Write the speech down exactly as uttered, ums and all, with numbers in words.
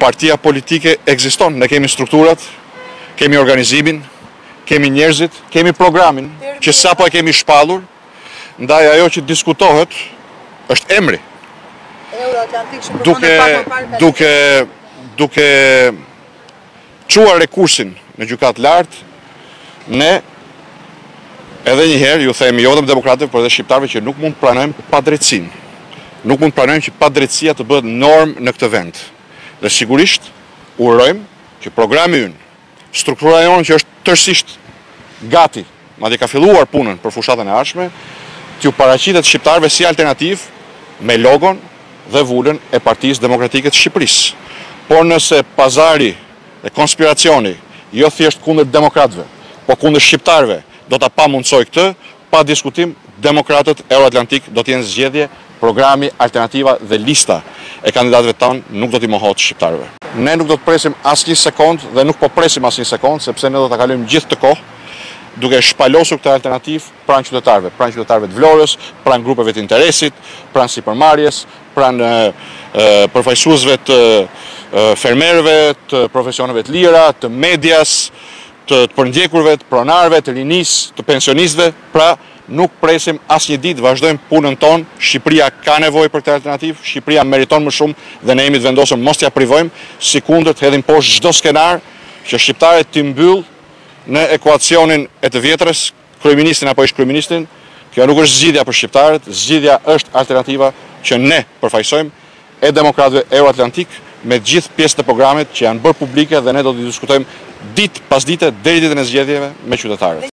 partia politike ekziston, ne kemi strukturat, kemi organizimin, kemi njerëzit, kemi programin, që sapo e kemi shpallur, ndaj ajo që diskutohet është emri. Duke duke duke çuar rekursin në gjykatë lartë, ne edhe një herë ju themi jo vetëm demokratëve, por edhe shqiptarëve që nuk mund të pranojmë padrejtësinë. Nuk mund të pranojmë që padrejtësia të bëhet normë në këtë vend. Dhe sigurisht urojmë që programi ynë, struktura jonë që është tërësisht gati, madje ka filluar punën për fushatën e ardhshme, t'ju paraqitet shqiptarëve si alternativë me logon dhe vulën e Partisë Demokratike të Shqipërisë. Por nëse pazari dhe konspiracioni, jo thjesht kundër demokratëve, po kundër shqiptarëve, do ta pamundsoj këtë, pa diskutim, demokratët Euroatlantik do t'jenë zgjedhje, programi, alternativa dhe lista e kandidatëve tanë nuk do t'i mohohet shqiptarëve. Ne nuk do të presim asnjë sekond dhe nuk po presim asnjë sekond, sepse ne do ta kalojmë gjithë të kohë duke shpalosur këtë alternativë pranë qytetarëve, pranë qytetarëve të Vlorës, pranë grupeve të interesit, pranë sipërmarrjes, pranë përfaqësuesve të fermerëve, të profesioneve të lira, të medias, të përndjekurve, të pronarëve, të rinisë, të pensionistëve, pra nuk presim asnjë ditë, vazhdojmë punën tonë, Shqipëria ka nevojë për këtë alternativë, Shqipëria meriton më shumë dhe ne jemi të vendosur mos t'ia privojmë, sikundër të hedhim poshtë çdo skenar që shqiptarët t'i mbyll në ekuacionin e të vjetrës, kryeministin apo ish kryeministin. Kjo nuk është zgjidhja për shqiptarët, zgjidhja është alternativa që ne përfaqësojmë e demokratëve Euroatlantik me gjithë pjesët e programit që janë bërë publike dhe ne do t'i diskutojmë ditë pas dite deri ditën e zgjedhjeve me qytetarët.